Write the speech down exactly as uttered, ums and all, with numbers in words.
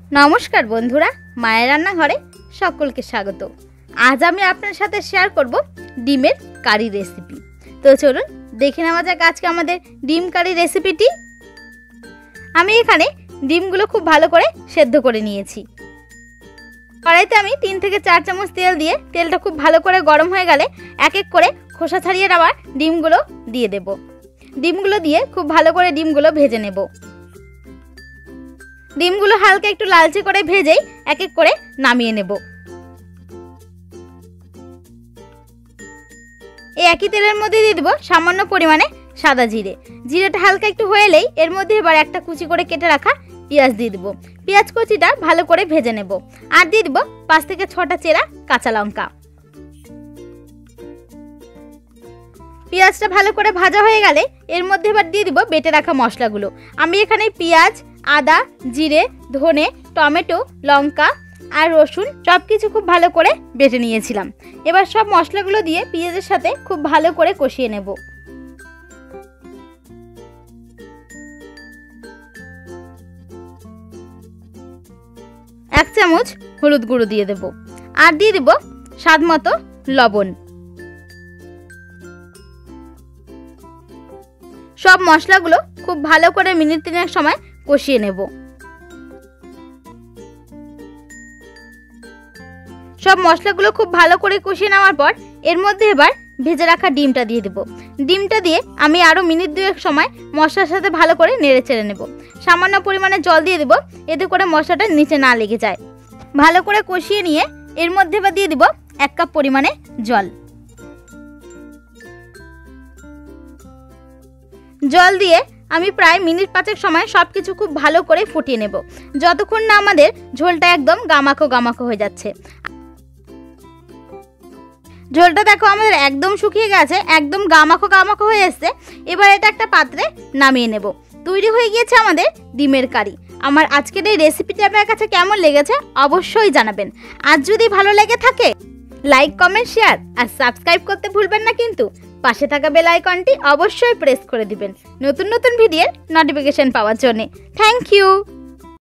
नमस्कार बंधुरा माয়ের রান্নাঘরে সকলকে স্বাগত। आज আমি আপনার সাথে শেয়ার করব ডিমের কারি রেসিপি। তো চলুন দেখে নেওয়া যাক আজকে আমাদের ডিম কারি রেসিপিটি। আমি এখানে ডিমগুলো খুব ভালো করে সেদ্ধ করে নিয়েছি। কড়াইতে আমি তিন থেকে চার চামচ তেল দিয়ে তেলটা খুব ভালো করে গরম হয়ে গেলে এক এক করে খোসা ছাড়িয়ে নেওয়া ডিমগুলো দিয়ে দেব। ডিমগুলো দিয়ে খুব ভালো করে ডিমগুলো ভেজে নেব। ডিমগুলো হালকা একটু লালচে করে ভেজেই এক এক করে নামিয়ে নেব। এই একই তেলের মধ্যে দিয়ে দেব সামান্য পরিমাণে সাদা জিরে। জিরেটা হালকা একটু হয়ে এলেই এর মধ্যে এবার একটা কুচি করে কেটে রাখা পেঁয়াজ দিয়ে দেব। পেঁয়াজ কুচিটা ভালো করে ভেজে নেব। আর দিয়ে দেব পাঁচ থেকে ছটা চেরা কাঁচা লঙ্কা। পেঁয়াজটা ভালো করে ভাজা হয়ে গেলে এর মধ্যে এবার দিয়ে দিব বেটে রাখা মশলাগুলো। আমি এখানে পেঁয়াজ, আদা, জিরে, ধনে, টমেটো, লঙ্কা আর রসুন সব কিছু খুব ভালো করে বেটে নিয়েছিলাম। এবার সব মশলাগুলো দিয়ে পেঁয়াজের সাথে খুব ভালো করে কষিয়ে নেব। এক চামচ হলুদ গুঁড়ো দিয়ে দেব আর দিয়ে দেব স্বাদ মতো লবণ। সব মশলাগুলো খুব ভালো করে মিনিট তিনেক সময় কষিয়ে নেব। সব মশলাগুলো খুব ভালো করে কষিয়ে নেওয়ার পর এর মধ্যে এবার ভেজে রাখা ডিমটা দিয়ে দেব। ডিমটা দিয়ে আমি আরও মিনিট দুয়েক সময় মশলার সাথে ভালো করে নেড়ে চেড়ে নেব। সামান্য পরিমাণে জল দিয়ে দেব, এতে করে মশলাটা নিচে না লেগে যায়। ভালো করে কষিয়ে নিয়ে এর মধ্যে এবার দিয়ে দেব এক কাপ পরিমাণে জল। জল দিয়ে আমি প্রায় মিনিট পাঁচেক সময় সব কিছু খুব ভালো করে ফুটিয়ে নেব, যতক্ষণ না আমাদের ঝোলটা একদম গামাখো গামাখো হয়ে যাচ্ছে। ঝোলটা দেখো আমাদের একদম শুকিয়ে গেছে, একদম গামাখো গামাখো হয়ে এসছে। এবার এটা একটা পাত্রে নামিয়ে নেব। তৈরি হয়ে গিয়েছে আমাদের ডিমের কারি। আমার আজকের এই রেসিপিটা আপনার কাছে কেমন লেগেছে অবশ্যই জানাবেন। আর যদি ভালো লেগে থাকে লাইক, কমেন্ট, শেয়ার আর সাবস্ক্রাইব করতে ভুলবেন না কিন্তু। পাশে থাকা বেল আইকনটি অবশ্যই প্রেস করে দিবেন নতুন নতুন ভিডিওর নোটিফিকেশন পাওয়ার জন্য। Thank you.